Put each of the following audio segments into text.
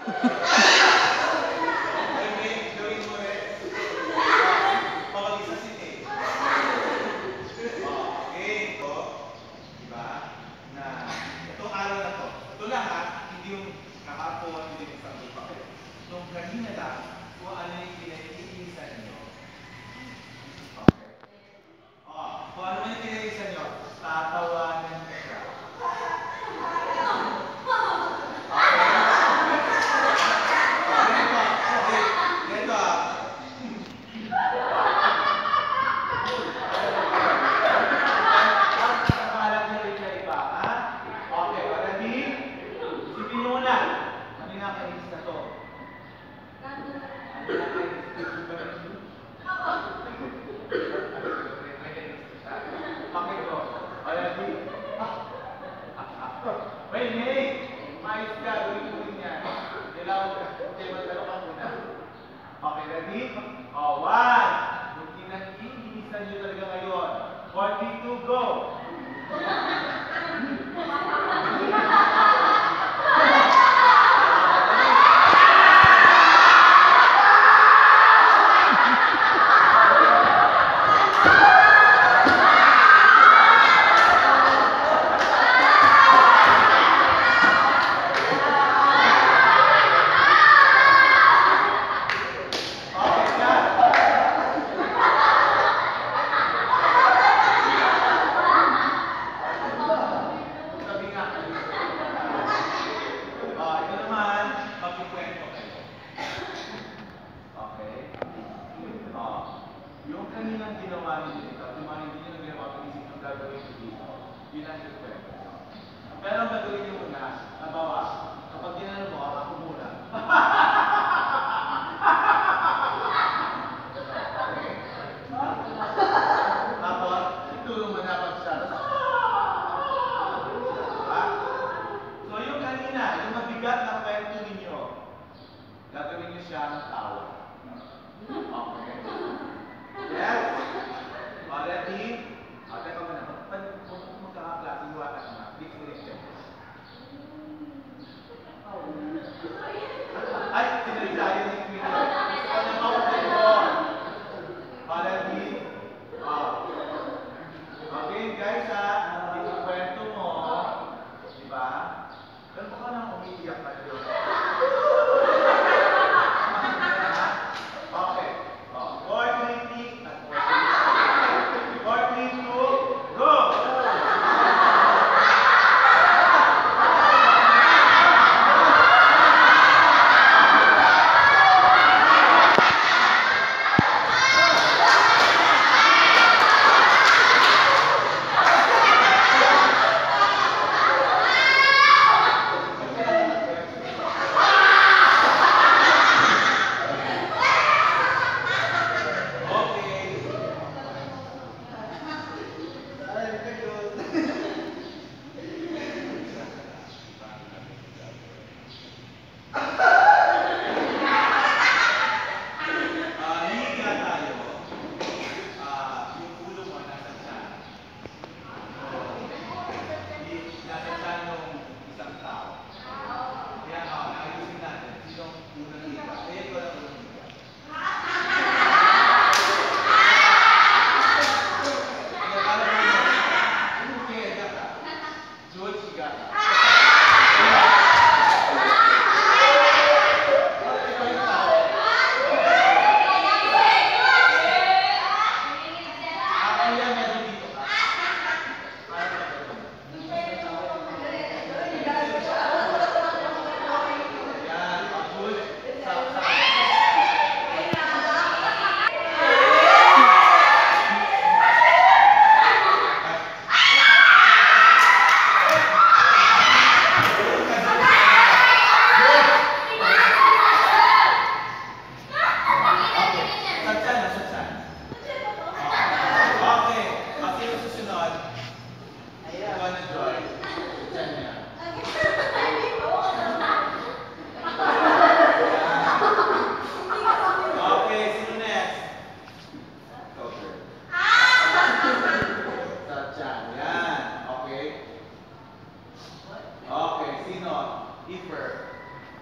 Gawin mo rin. Pag-isa si Nate. Okay, ito. Diba? Na itong araw na to. Ito lang ha, hindi yung nakaapo, hindi yung sabi pa kayo. Itong kanina lang, kung ano yung pinag-iinisan nyo. Okay. Kung ano yung pinag-iinisan nyo, tatawanan ka siya. Wait, Nate! Mais ka, gawin niya. Kailangan ka. Okay, magdalo ka muna. Okay, ready? One! Yung kinag-iinisan nyo talaga ngayon. 42, go! Yung kaninang ginawa niyo dito, yung mga hindi nyo ginawa pag-isip ng gagawin niyo dito, yun ang rekwento. Pero ang gagawin niyo muna, nabawa, kapag ginano mo, ako muna. Tapos, itulong mo na pag siya. So yung kanina, yung mabigat na kwento ninyo, gagawin niyo siya ng tawa. Okay. Yes? Already? Teka mo na. Pag magkakaklase, iwakas na. Disconnected. Ay, sinalisayo ni Queen. Ano ba ang telefon? Already? Okay, guys ha. Yung kwento mo. Diba? Pero baka nang umiiyak ka yun.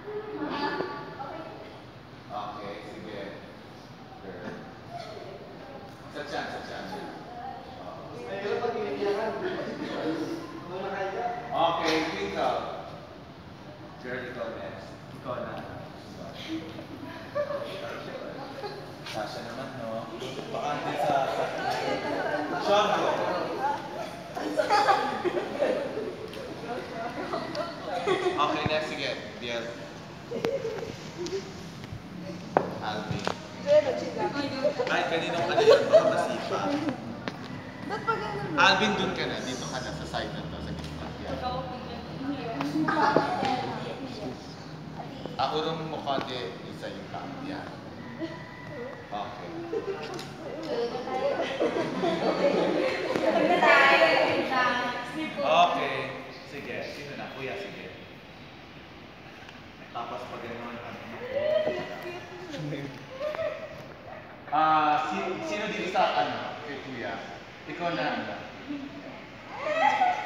Okay, sige. Girl. Sa tiyan, sa tiyan. Okay, Twinkle. Girl, ikaw next. Ikaw na. Sasha naman, no? Baka hindi sa... Shongo. Okay, next sige. Biel. Alvin. Ay, kaninong ka na yun? Baka masipa. Alvin, dun ka na. Dito ka na sa side na to. Sa gitna. Yan. Ako nung mukha di isa yung top. Yan. Okay. Okay. Sige. Sino na? Kuya, sige. Tapos pag gano'n, sino dito sa ano? Kay Kuya? Ikaw na.